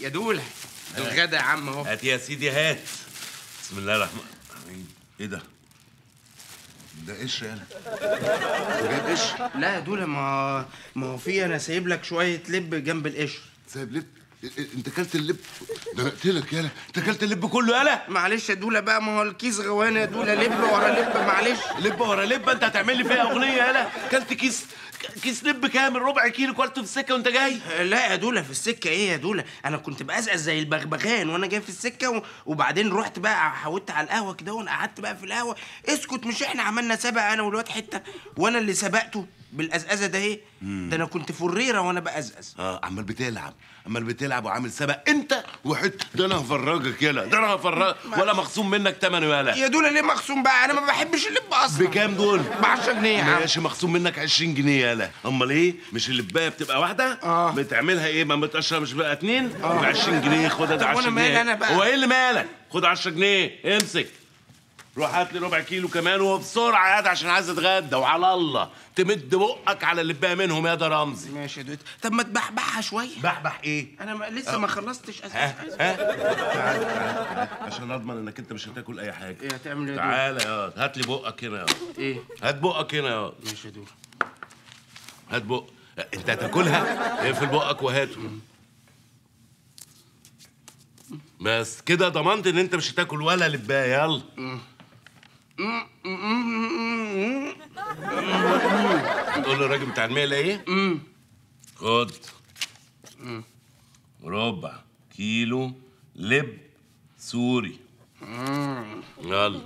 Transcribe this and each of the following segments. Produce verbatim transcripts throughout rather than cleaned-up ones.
يا دوله الغدا يا عم اهو. هات يا سيدي هات. بسم الله الرحمن الرحيم. ايه ده؟ ده قشر يالا. ده جايب قشر؟ لا يا دوله، ما ما هو في انا سايب لك شويه لب جنب القشر. سايب لب؟ انت اكلت اللب؟ ده انا قلتلك يالا، انت اكلت اللب كله يالا. معلش يا دوله بقى، ما هو الكيس غوان يا دوله، لب ورا لب، معلش. لب ورا لب؟ انت هتعمل لي فيها اغنيه يالا؟ اكلت كيس كيس لب كامل ربع كيلو كلته في السكه وانت جاي؟ لا يا دوله، في السكه ايه يا دوله؟ انا كنت بقزقز زي البغبغان وانا جاي في السكه و... وبعدين رحت بقى حودت على القهوه كده وقعدت بقى في القهوه. اسكت، مش احنا عملنا سبق انا والواد حته وانا اللي سبقته بالقزقزه ده؟ ايه ده؟ انا كنت فريره وانا بقزقز. اه عمال بتلعب عمال بتلعب وعامل سبق انت وحته. ده انا هفرجك يالا، ده انا هفرجك. ولا مخصوم منك تمنه يالا. يا دوله ليه مخصوم بقى؟ انا ما بحبش اللب اصلا. بكام دول؟ ب عشرة جنيه يا عم. ماشي، مخصوم منك عشرين جنيه يالا. امال ايه؟ مش اللبايه بتبقى واحده؟ اه بتعملها ايه؟ ما بتقشرها مش بقى اتنين؟ ب عشرين جنيه. خدها ده عشرة جنيه. وانا مالي انا بقى؟ هو ايه اللي مالك؟ خد عشرة جنيه امسك. روح هات لي ربع كيلو كمان وبسرعه يا ده عشان عايز اتغدى. وعلى الله تمد بقك على اللي بقى منهم يا ده رمزي. ماشي يا دوت. طب ما تبحبحها شويه. بحبح ايه؟ انا ما لسه ما خلصتش ها ها تعال تعال عشان اضمن انك انت مش هتاكل اي حاجه. ايه هتعمل ايه يا تعالى يا هات لي بقك هنا يا ايه؟ هات بقك هنا يا ماشي يا دوت. هات بق. انت هتاكلها؟ اقفل بقك وهاته. بس كده ضمنت ان انت مش هتاكل ولا لبايه. يلا تقول للراجل بتاع المقله ايه؟ خد ربع كيلو لب سوري. يلا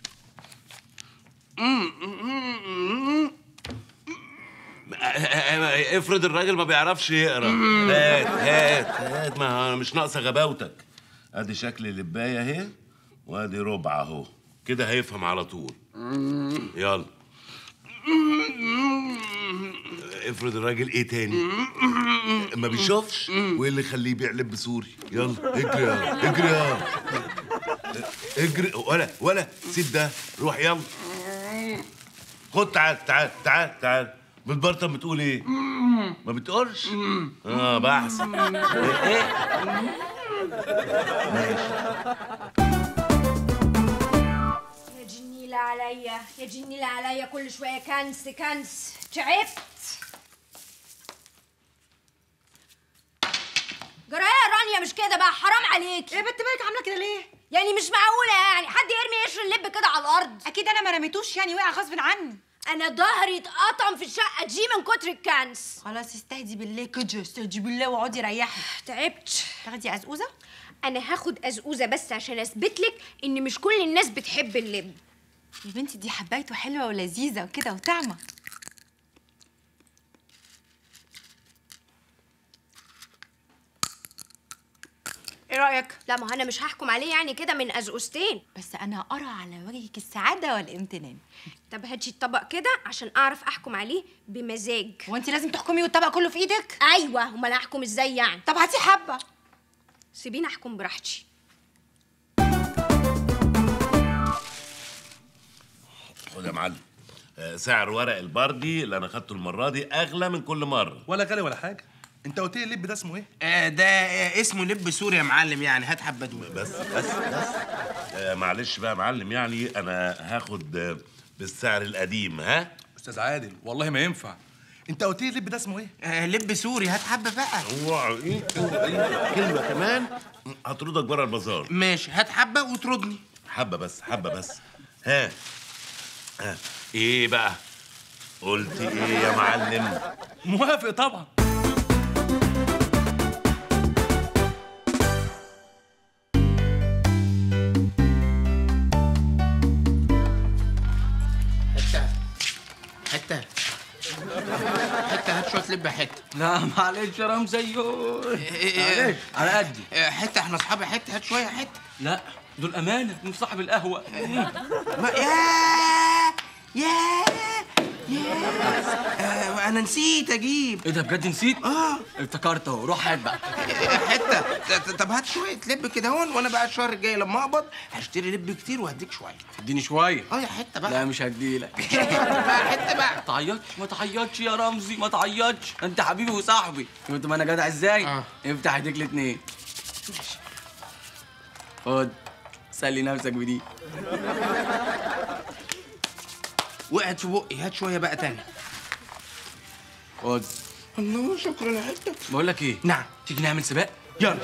افرض الراجل ما بيعرفش يقرا. هات هات هات، ما مش ناقصه غباوتك. ادي شكل اللبايه اهي وادي ربع اهو، كده هيفهم على طول. يلا افرض الراجل ايه تاني ما بيشوفش، وايه اللي يخليه يبيع لب سوري؟ يلا اجري يلا اجري يلا اجري. ولا ولا سيب ده، روح يلا خد. تعال تعال تعال تعال. بالبرطم بتقول ايه؟ ما بتقولش؟ اه بحسن. ايه ماشي. يا جنيلة عليا يا جنيلة عليا، كل شوية كنس كنس، تعبت. جرايه يا رانيا مش كده بقى، حرام عليكي. يا بنت بالك عامله كده ليه؟ يعني مش معقولة يعني حد يرمي قشر اللب كده على الأرض. اكيد انا ما رميتوش، يعني وقع غصب عني. أنا ظهري اتقطم في الشقة دي من كتر الكنس. خلاص استهدي بالله كده، استهدي بالله واقعدي ريحي. تعبت. تاخدي ازقوزه؟ أنا هاخد أزقوزة بس عشان أثبت لك إن مش كل الناس بتحب اللب. يا بنتي دي حبايته حلوه ولذيذه وكده وطعمه. ايه رايك؟ لا ما هو أنا مش هحكم عليه يعني كده من أزقوزتين. بس انا ارى على وجهك السعاده والامتنان. طب هاتي الطبق كده عشان أعرف أحكم عليه بمزاج. هو انت لازم تحكمي والطبق كله في ايدك؟ أيوه، أمال أحكم إزاي يعني؟ طب هاتي حبه. سيبيني أحكم براحتي. خد يا معلم. سعر ورق البردي اللي انا خدته المره دي اغلى من كل مره. ولا غالي ولا حاجه. انت قلت لي اللب ده اسمه ايه؟ آه ده آه اسمه لب سوري يا معلم، يعني هات حبه دول. بس بس بس آه معلش بقى يا معلم، يعني انا هاخد آه بالسعر القديم. ها استاذ عادل والله ما ينفع. انت قلت لي اللب ده اسمه ايه؟ آه لب سوري، هات حبه بقى. اوعى ايه كلمه كمان هطردك بره البازار. ماشي هات حبه وتردني. حبه بس حبه بس. ها ها ايه بقى؟ قلت ايه يا معلم؟ موافق طبعا. حته حته هات شويه لب حته. لا معلش يا رمزي، معلش على قدي. حته احنا اصحاب حته، هات شويه حته. لا دول امانه من صاحب القهوه. ما يا يا يا انا نسيت اجيب. ايه ده بجد نسيت؟ اه افتكرت اهو، روح هات بقى حته. طب هات شويه لب كده هون، وانا بقى الشهر الجاي لما اقبض هشتري لب كتير وهديك شويه. تديني شويه؟ اه يا حته بقى. لا مش هديلك. بقى حته بقى. ما تعيطش ما تعيطش يا رمزي، ما تعيطش، انت حبيبي وصاحبي. شفت ما انا جدع ازاي؟ آه. افتح ايديك الاتنين. خد سلي نفسك بدي. وقعت في بقي، هات شويه بقى تاني. خد. الله شكرا يا حته. بقول لك ايه؟ نعم. تيجي نعمل سباق؟ يلا.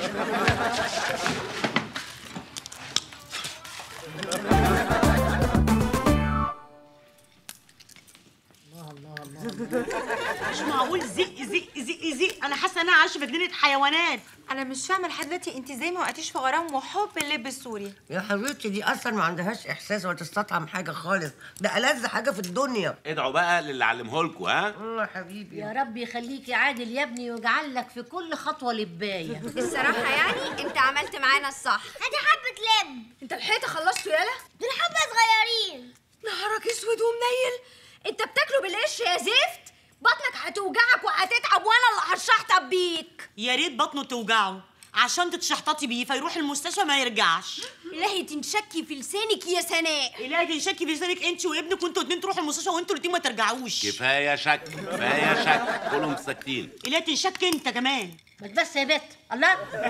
مش معقول زق زق زق زق، انا حاسه ان انا عايشه في جنينه حيوانات. انا مش فاهمه لحد دلوقتي انت ازاي ما وقعتيش في غرام وحب اللب السوري. يا حبيبتي دي اصلا ما عندهاش احساس ولا تستطعم حاجه خالص، ده ألذ حاجه في الدنيا. ادعوا بقى للي علمهولكوا. ها اه يا حبيبي. يا رب يخليك يا عادل يا ابني ويجعل لك في كل خطوه لبايه. الصراحه يعني انت عملت معانا الصح. هاتي حبه لب. انت الحقيقه خلصت يالا؟ دول حبه صغيرين. نهارك اسود ومنيل، انت بتاكله بالقش يا زفت. بطنك هتوجعك وهتتعب وانا اللي هشحطب بيك. يا ريت بطنه توجعه عشان تتشحططي بيه فيروح المستشفى ما يرجعش. الهي تنشكي في لسانك يا سناء. الهي تنشكي في لسانك انت وابنك وانتوا الاتنين تروحوا المستشفى وانتوا الاتنين ما ترجعوش. كفايه شك، كفايه شك، كلهم ساكتين. الهي تنشك انت كمان. ما بس يا بت الله.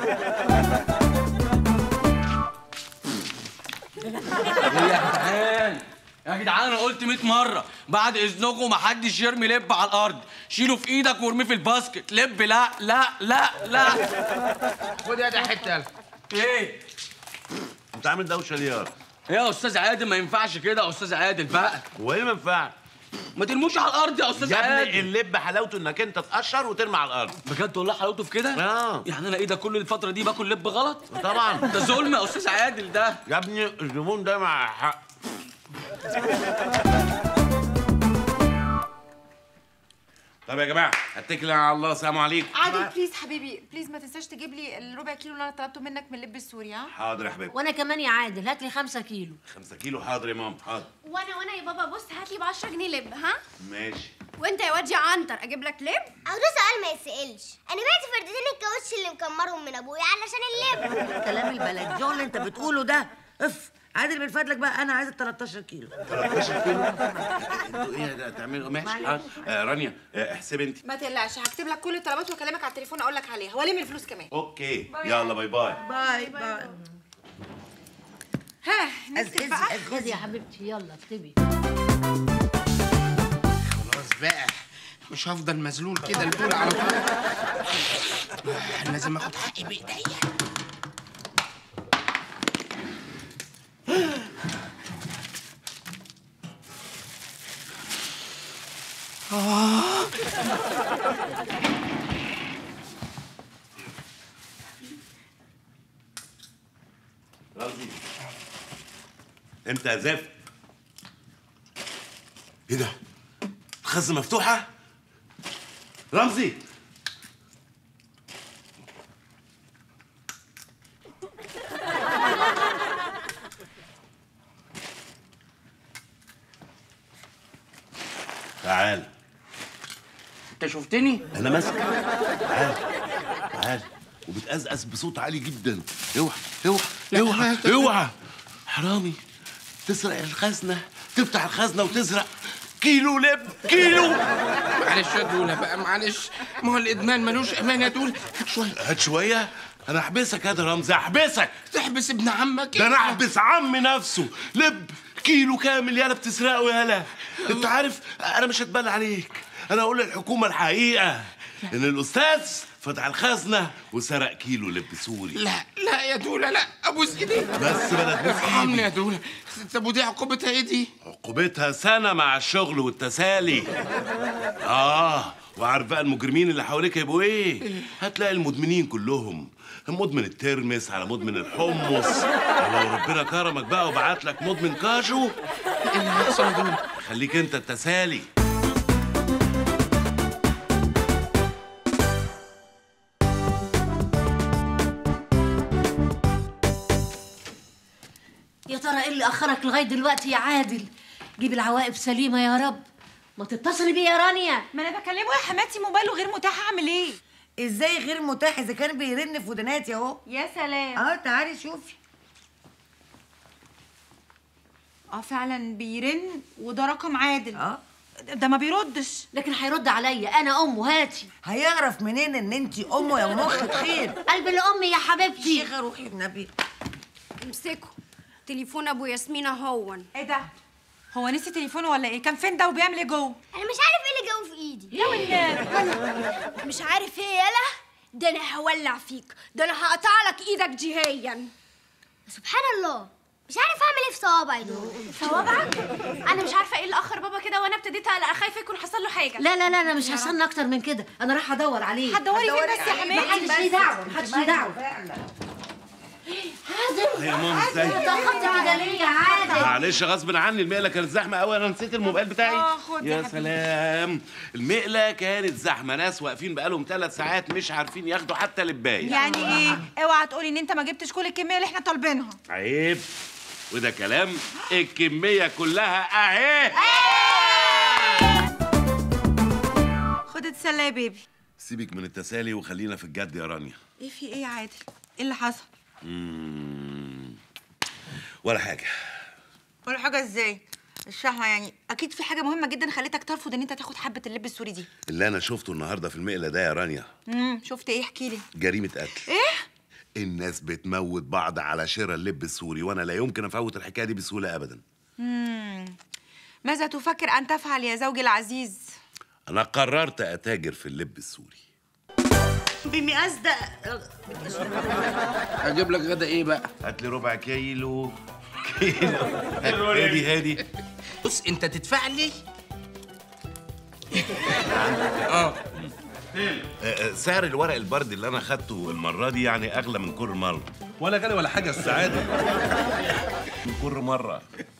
يا جدعان يا جدعان انا قلت مية مره بعد اذنكم محدش يرمي لب على الارض، شيله في ايدك وارميه في الباسكت. لب لا لا لا لا. خد يا ده حته يلا. ايه؟ انت عامل دوشه ليه يا ايه يا استاذ عادل؟ ما ينفعش كده يا استاذ عادل بقى. هو ايه ما ينفعش؟ ما ترموش على الارض يا استاذ يا ابني عادل. اللب حلاوته انك انت تقشر وترمي على الارض. بجد والله حلاوته في كده؟ اه يعني انا ايه ده كل الفتره دي باكل لب غلط؟ طبعا. ده ظلم يا استاذ عادل ده. يا ابني الزبون ده مع حق. طب يا جماعه اتكل على الله، السلام عليكم. عادل بليز حبيبي بليز ما تنساش تجيب لي الربع كيلو اللي انا طلبته منك من اللب السوري. ها حاضر يا حبيبي. وانا كمان يا عادل هات لي خمسة كيلو. خمسة كيلو حاضر يا ماما حاضر. وانا وانا يا بابا بص هات لي ب عشرة جنيه لب. ها ماشي. وانت يا واد يا عنتر اجيب لك لب؟ او ده سؤال ما يتسالش. انا بعت فردتين الكاوتش اللي مكمرهم من ابويا علشان اللب. الكلام البلدجو اللي انت بتقوله ده اف. عادل من فضلك بقى انا عايزه تلتاشر كيلو. تلتاشر كيلو؟ انتوا ايه ده تعملوا؟ ماشي حاضر. آه رانيا آه احسبي انت. ما تقلقش هكتب لك كل الطلبات واكلمك على التليفون اقول لك عليها والم الفلوس كمان. اوكي يلا باي باي. باي باي. ها نكتب بقى. خدي يا حبيبتي يلا اكتبي. خلاص بقى مش هفضل مذلول كده البول على طول. لازم اخد حقي بايديا. آه. رمزي انت يا زفت. ايه ده؟ الخزنه مفتوحه؟ رمزي تعال. انت شفتني؟ انا ماسك. تعال تعال. وبتقزقز بصوت عالي جدا. اوعى اوعى اوعى اوعى حرامي تسرق الخزنه، تفتح الخزنه وتسرق كيلو لب. كيلو. معلش يا دوله بقى معلش، ما هو الادمان ملوش امان يا دوله. هات شويه. هات شويه. انا احبسك يا رمزي احبسك. تحبس ابن عمك؟ ده انا احبس عمي نفسه. لب كيلو كامل يالا بتسرقه يالا. انت عارف انا مش هتبان عليك، انا اقول للحكومه الحقيقه ان الاستاذ فتح الخزنه وسرق كيلو لب سوري. لا لا يا دوله لا، ابوس ايديك بس بلا تبوس ارحمني يا ايدي. دوله. طب ودي عقوبتها ايه دي؟ عقوبتها سنه مع الشغل والتسالي. اه وعارف بقى المجرمين اللي حواليك هيبقوا ايه؟ هتلاقي المدمنين كلهم، مدمن الترمس على مدمن الحمص، ولو ربنا كرمك بقى وبعت لك مدمن كاجو ايه اللي هيحصل يا دوله؟ خليك انت التسالي. يا ترى ايه اللي اخرك لغايه دلوقتي يا عادل؟ جيب العواقب سليمه يا رب. ما تتصلي بيه يا رانيا. ما انا بكلمه يا حماتي موبايله غير متاح اعمل ايه؟ ازاي غير متاح اذا كان بيرن في ودناتي اهو؟ يا سلام. اه تعالي شوفي. اه فعلا بيرن وده رقم عادل. اه ده ما بيردش. لكن هيرد عليا، انا امه، هاتي. هيعرف منين ان انت امه يا مخ خير؟ قلب الام يا حبيبتي. شيخه روحي النبي. امسكوا تليفون ابو ياسمين اهون. ايه ده؟ هو نسي تليفونه ولا ايه؟ كان فين ده وبيعمل ايه جوه؟ انا مش عارف ايه اللي جوه في ايدي. يا والنبي مش عارف ايه يالا؟ ده انا هولع فيك، ده انا هقطع لك ايدك جهيا. سبحان الله، مش عارف اعمل ايه في صوابعي دول. صوابعك؟ انا مش عارفه ايه اللي اخر بابا كده، وانا ابتديت اقلق خايفه يكون حصل له حاجه. لا لا لا انا مش هستنى اكتر من كده، انا رايحه ادور عليه. هتدوري فين بس يا حماتي؟ محدش ليه دعوه، محدش ليه دعوه. عادل يا ماما ازاي؟ اتأخرت كده ليه يا عادل؟ معلش غصب عني، المقله كانت زحمه قوي، انا نسيت الموبايل بتاعي. اه خد يا سلام، المقله كانت زحمه، ناس واقفين بقالهم ثلاث ساعات مش عارفين ياخدوا حتى لبايه. يعني ايه؟ اوعى تقولي ان انت ما جبتش كل الكميه اللي احنا طالبينها. عيب، وده كلام، الكميه كلها اهي. خد اتسلى يا بيبي. سيبك من التسالي وخلينا في الجد يا رانيا. ايه في ايه يا عادل؟ ايه اللي حصل؟ مم. ولا حاجه. ولا حاجه ازاي؟ مش فاهمه يعني. اكيد في حاجه مهمه جدا خليتك ترفض ان انت تاخد حبه اللب السوري دي. اللي انا شفته النهارده في المقله ده يا رانيا، امم شفت ايه؟ احكي لي. جريمه قتل. ايه؟ الناس بتموت بعض على شراء اللب السوري، وانا لا يمكن افوت الحكايه دي بسهوله ابدا. امم ماذا تفكر ان تفعل يا زوجي العزيز؟ انا قررت اتاجر في اللب السوري. بمقاس ده. اجيب لك غدا ايه بقى؟ هات لي ربع كيلو. كيلو هادي هادي. بص انت تدفع لي. اه سعر الورق البرد اللي انا خدته المره دي يعني اغلى من كل مره. ولا غالي ولا حاجه السعاده. من كل مره.